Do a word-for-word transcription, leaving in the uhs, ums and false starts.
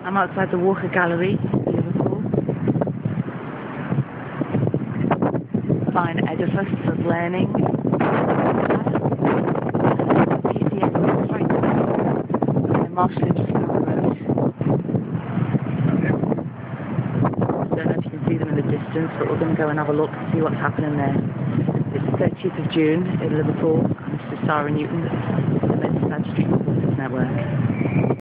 I'm outside the Walker Gallery, Liverpool. Fine edifice of learning. P C S is right there. And Marshall just down the road. I don't know if you can see them in the distance, but we're going to go and have a look to see what's happening there. It's the thirtieth of June in Liverpool. I'm Mister Sarah Newton, the Men's Street Network.